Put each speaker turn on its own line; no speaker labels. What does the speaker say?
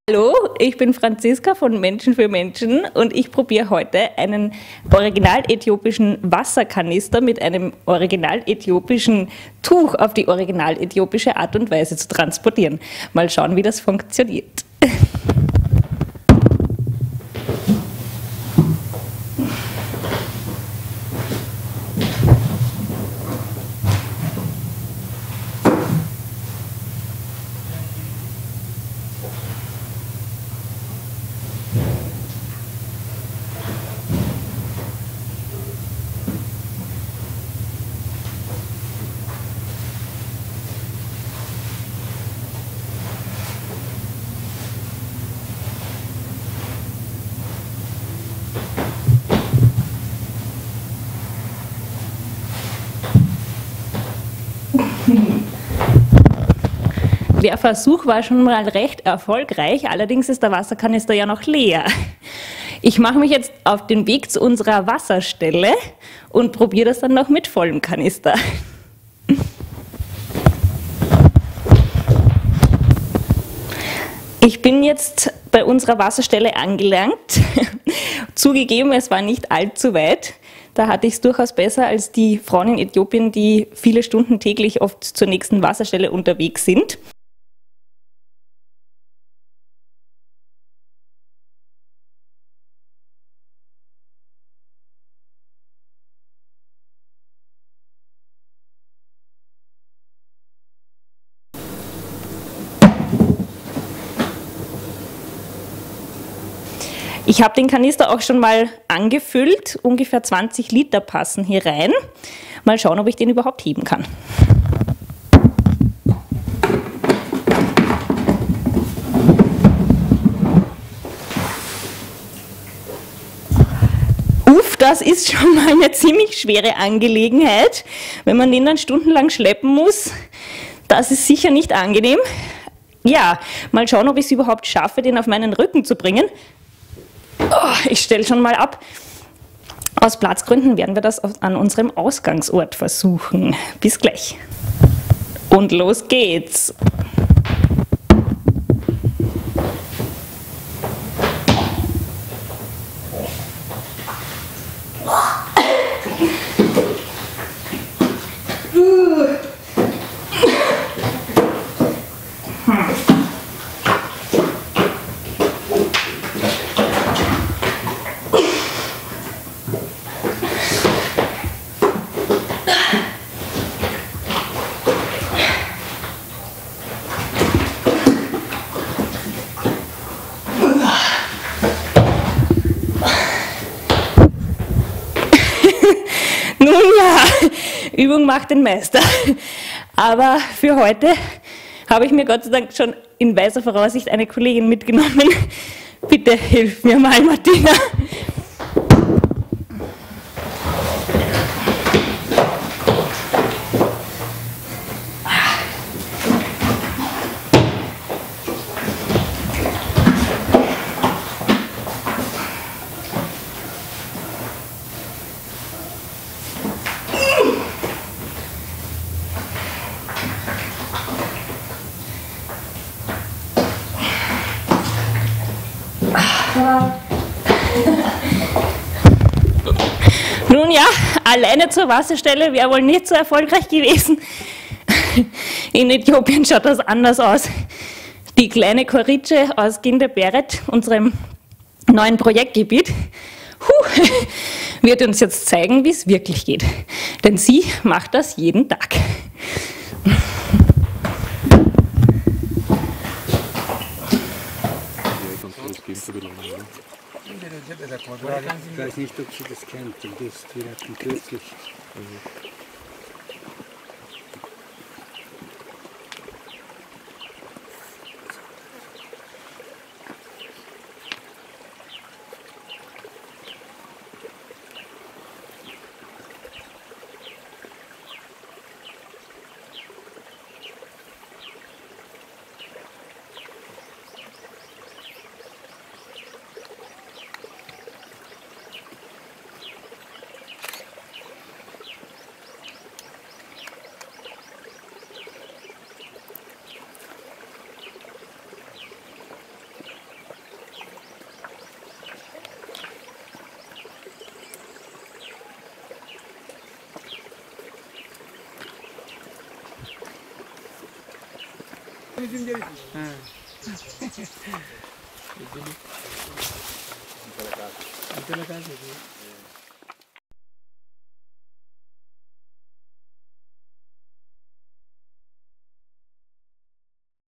Hallo, ich bin Franziska von Menschen für Menschen und ich probiere heute einen original-äthiopischen Wasserkanister mit einem original-äthiopischen Tuch auf die original-äthiopische Art und Weise zu transportieren. Mal schauen, wie das funktioniert. Der Versuch war schon mal recht erfolgreich, allerdings ist der Wasserkanister ja noch leer. Ich mache mich jetzt auf den Weg zu unserer Wasserstelle und probiere das dann noch mit vollem Kanister. Ich bin jetzt bei unserer Wasserstelle angelangt. Zugegeben, es war nicht allzu weit. Da hatte ich es durchaus besser als die Frauen in Äthiopien, die viele Stunden täglich oft zur nächsten Wasserstelle unterwegs sind. Ich habe den Kanister auch schon mal angefüllt, ungefähr 20 Liter passen hier rein. Mal schauen, ob ich den überhaupt heben kann. Uff, das ist schon mal eine ziemlich schwere Angelegenheit, wenn man den dann stundenlang schleppen muss. Das ist sicher nicht angenehm. Ja, mal schauen, ob ich es überhaupt schaffe, den auf meinen Rücken zu bringen. Oh, ich stelle schon mal ab. Aus Platzgründen werden wir das an unserem Ausgangsort versuchen. Bis gleich. Und los geht's. Nun ja, Übung macht den Meister. Aber für heute habe ich mir Gott sei Dank schon in weiser Voraussicht eine Kollegin mitgenommen. Bitte hilf mir mal, Martina. Nun ja, alleine zur Wasserstelle wäre wohl nicht so erfolgreich gewesen. In Äthiopien schaut das anders aus. Die kleine Korice aus Ginderberet, unserem neuen Projektgebiet, wird uns jetzt zeigen, wie es wirklich geht. Denn sie macht das jeden Tag.
Ich weiß nicht, ob sie das kennt, wir hatten kürzlich.
Anche la casa.